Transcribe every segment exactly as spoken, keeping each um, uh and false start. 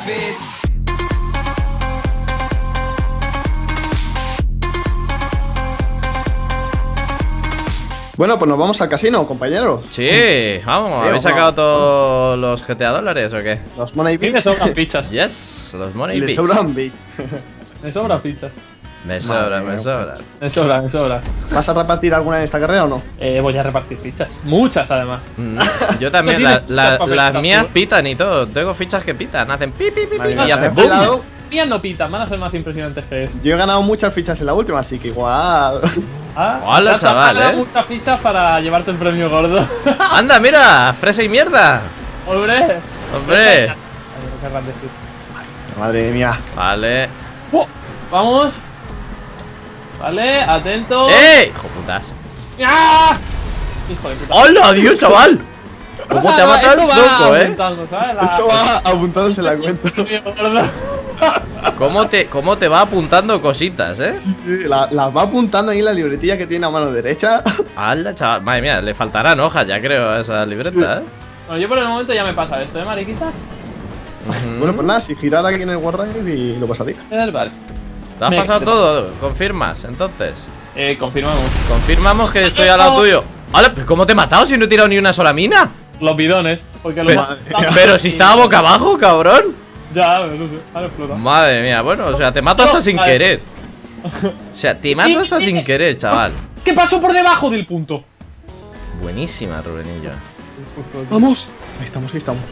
Bueno, pues nos vamos al casino, compañeros. Sí, vamos, ¿habéis sacado todos los G T A dólares o qué? Los Money Beach. Me sobran fichas. Yes, los Money Y le Beach. sobran bits. Me sobran fichas. Me sobra, Madre me sobra. Me sobra, me sobra. ¿Vas a repartir alguna en esta carrera o no? Eh, voy a repartir fichas. Muchas, además. Mm, Yo también, Esto la- tiene la- muchas las papeles mías azul. pitan y todo. Tengo fichas que pitan, hacen pi, pi, pi, Madre pi mía, y hacen ten boom. cuidado. Mías no pitan, van a ser más impresionantes que eso. Yo he ganado muchas fichas en la última, así que igual. Ah, Hola, o sea, te chaval, has ganado eh. muchas fichas para llevarte el premio gordo. Anda, mira, fresa y mierda. ¡Hombre! Hombre. Ay, qué grande, sí. Madre mía. Vale. ¡Oh! Vamos. Vale, atento. ¡Eh! Hijo putas. ¡Ah! Hijo de puta. ¡Hola, Dios, chaval! ¿Cómo te ha matado el Esto va zoco, eh? aumentando, ¿sabes? La- Esto va apuntándose en la cuenta. el premio gordo. ¿Cómo te, ¿Cómo te va apuntando cositas, eh? Sí, la- las va apuntando ahí en la libretilla que tiene a mano derecha. ¡Hala, chaval! Madre mía, le faltarán hojas, ya creo, a esa libreta, eh. Bueno, yo por el momento ya me pasa esto, ¿eh, mariquitas? Ujú. Bueno, pues nada, si girar aquí en el Warride y lo pasaría. Eh, Vale. ¿Te has me- pasado todo? ¿Confirmas, entonces? Eh, confirmamos. Confirmamos que estoy al lado tuyo. ¡Hala! ¿Pero ¿Cómo te he matado si no he tirado ni una sola mina? Los bidones. Porque los Pero, ma- pero si estaba boca abajo, cabrón. Ya, no sé. Ahora explota. Madre mía, bueno, o sea, te mato hasta sin Vale. querer. O sea, te mato hasta sin querer, chaval. ¿Qué pasó por debajo del punto? Buenísima, Rubenillo. ¡Vamos! Ahí estamos, ahí estamos.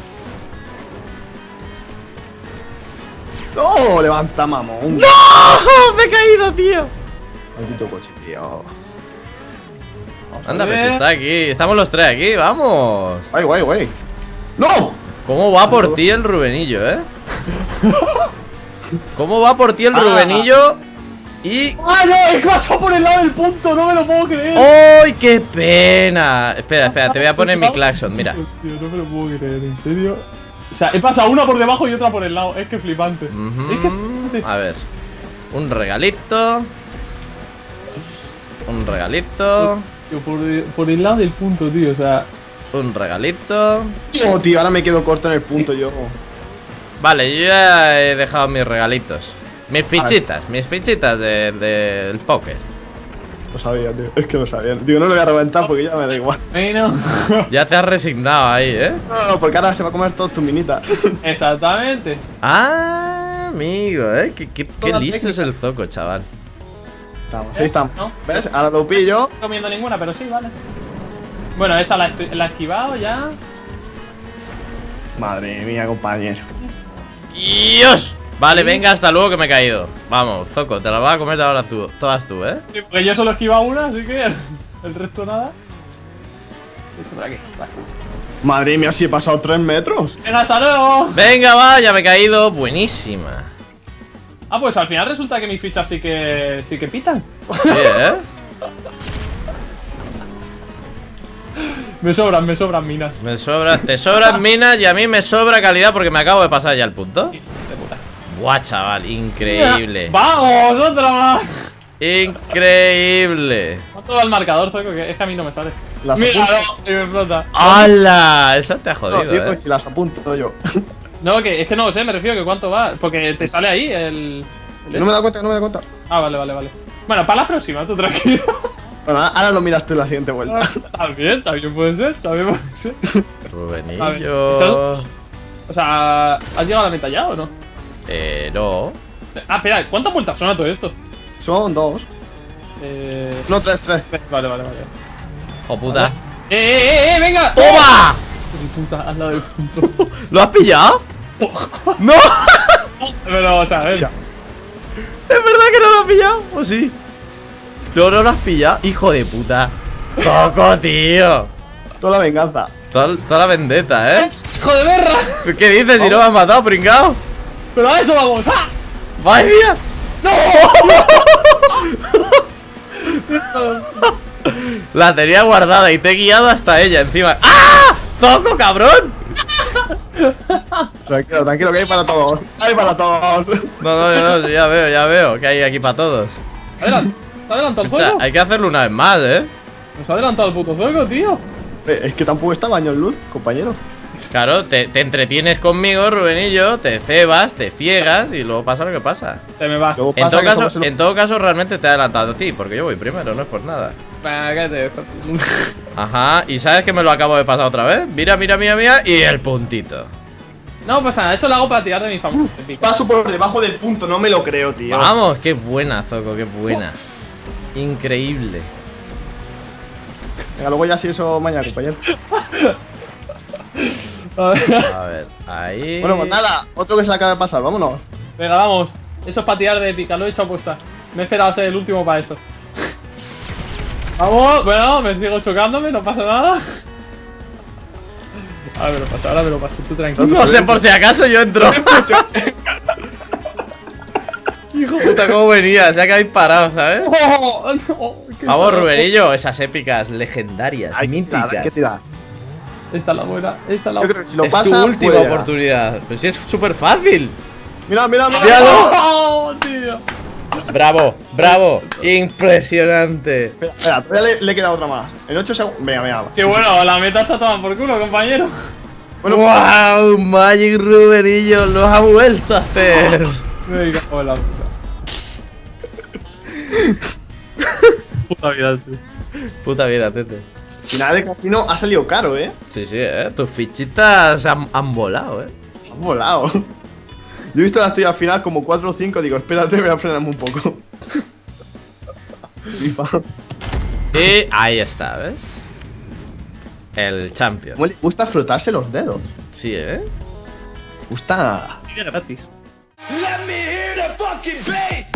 ¡No! ¡Levanta, mamón! ¡No! ¡Oh! ¡Me he caído, tío! Maldito coche, tío. Anda, pero si está aquí. Estamos los tres aquí, vamos. Guay, guay, guay. ¡No! ¿Cómo va por ti el Rubenillo, eh? ¿Cómo va por ti el Ah. Rubenillo? Y... ¡Ah, no! ¡Es que pasó por el lado del punto! ¡No me lo puedo creer! ¡Ay, qué pena! Espera, espera, te voy a poner mi claxon, mira. Tío, no me lo puedo creer, ¿en serio? O sea, he pasado una por debajo y otra por el lado. Es que flipante. Ujú. Es que flipante. A ver. Un regalito. Un regalito. Tío, por, por el lado del punto, tío. O sea, Un regalito. Oh, tío, ahora me quedo corto en el punto yo. Vale, yo ya he dejado mis regalitos. Mis fichitas, mis fichitas de- de- del póker. Lo sabía, tío. Es que lo sabía. Digo, no lo voy a reventar porque ya me da igual. bueno. Ya te has resignado ahí, ¿eh? No, no, no, porque ahora se va a comer todas tus minitas. Exactamente. Ah, amigo, ¿eh? Qué, qué, qué Toda listo es técnica. el zoco, chaval. Estamos, ahí estamos. ¿No? ¿Ves? Ahora lo pillo. No comiendo ninguna, pero sí, vale. Bueno, esa la, he- la he esquivado ya. Madre mía, compañero. ¡Dios! Vale, venga, hasta luego que me he caído. Vamos, zoco, te la vas a comer ahora tú, todas tú, ¿eh? Sí, porque yo solo he esquivado una, así que el, el resto nada. Esto por aquí, vale. Madre mía, si he pasado tres metros. Venga, hasta luego. Venga, va, ya me he caído. Buenísima. Ah, pues al final resulta que mis fichas sí que sí que pitan. Sí, ¿eh? Me sobran, me sobran minas. Me sobra, te sobran minas y a mí me sobra calidad porque me acabo de pasar ya el punto. De puta. Buah, chaval, increíble. ¡Vamos! ¡Otra más! Increíble. ¿Cuánto va el marcador, Zoco? Que es que a mí no me sale. Las Míralo, apunto. y me explota. ¡Hala! Esa te ha No, jodido, tío, ¿eh? pues si las apunto yo. No, que es que no lo sé, me refiero que cuánto va. Porque te sale ahí el. el- No me da cuenta, no me da cuenta. Ah, vale, vale, vale. Bueno, para la próxima, tú tranquilo. Bueno, ahora lo miras tú en la siguiente vuelta. También, también puede ser, también puede ser. Rubenillo. O sea, ¿has llegado a la meta ya o no? Eh, no. Ah, espera, ¿cuántas vueltas son a todo esto? Son dos. Eh. No, tres, tres. Vale, vale, vale. ¡Oh, puta! ¡Eh, eh, eh, eh! ¡Venga! ¡Toma! Mi puta, al lado del punto. ¿Lo has pillado? ¡No! Pero, o sea, a ver. Ya. ¿Es verdad que no lo has pillado? ¿O sí? No, no lo has pillado, hijo de puta. ¡Zoco, tío! Toda la venganza. Toda, toda la vendetta, ¿eh? ¡Hijo de berra! ¿Qué dices? Si no me has matado, pringao. Pero a eso vamos. ¡Ah! ¡Madre mía! La tenía guardada y te he guiado hasta ella encima. ¡Ah! ¡Zoco, cabrón! Tranquilo, tranquilo, que hay para todos. Hay para todos. No, no, no, ya veo, ya veo que hay aquí para todos. Adelante. ¿Se ha adelantado el O sea, juego? hay que hacerlo una vez más, ¿eh? Nos ha adelantado el puto juego, tío. Eh, Es que tampoco está baño en luz, compañero. Claro, te, te entretienes conmigo, Rubenillo, te cebas, te ciegas y luego pasa lo que pasa. Te me vas. Luego En pasa todo, que caso, somos el- en todo caso, realmente te he adelantado a ti, porque yo voy primero, no es por nada. Venga, cállate. Ajá, y ¿sabes que me lo acabo de pasar otra vez? Mira, mira, mira, mira, y el puntito. No pasa nada, eso lo hago para tirar de mi famoso. Paso por debajo del punto, no me lo creo, tío. Vamos, qué buena, Zoco, qué buena. Increíble. Venga, luego ya si eso mañana, compañero. A ver, ahí. Bueno, pues nada, otro que se le acaba de pasar, vámonos. Venga, vamos. Eso es para tirar de épica, lo he hecho apuesta. Me he esperado a ser el último para eso. Vamos, bueno, me sigo chocándome, no pasa nada. Ahora me lo paso, ahora me lo paso, tú tranquilo. No sé por si acaso yo entro. Hijo puta, cómo venía, se ha quedado parado, ¿sabes? Oh, oh, qué Vamos, bueno. Rubenillo, esas épicas legendarias, Hay que tirar, hay que míticas. tirar. Esta es la buena, esta es la Yo buena. creo que si lo Es pasa, tu última puede llegar. oportunidad. Pues sí, es súper fácil. Mira, mira, mira. ¡Míralo! ¡Oh, tío! Bravo, bravo, impresionante. Espera, espera, todavía le, le queda otra más. En ocho segundos. Venga, venga. Qué bueno, la meta está tomada por culo, compañero. Bueno, ¡Wow! Magic Rubenillo lo ha vuelto a hacer. Me cago en la puta. Puta vida, tío. Puta vida, tete. final de casino ha salido caro, eh. Sí, sí, eh. Tus fichitas han, han volado, eh. Ha volado. Yo he visto la estrella al final como cuatro o cinco. Digo, espérate, voy a frenarme un poco. Y ahí está, ¿ves? El champion. ¿Cómo le gusta frotarse los dedos? Sí, eh. Gusta. Y de gratis. Let me hear the fucking bass.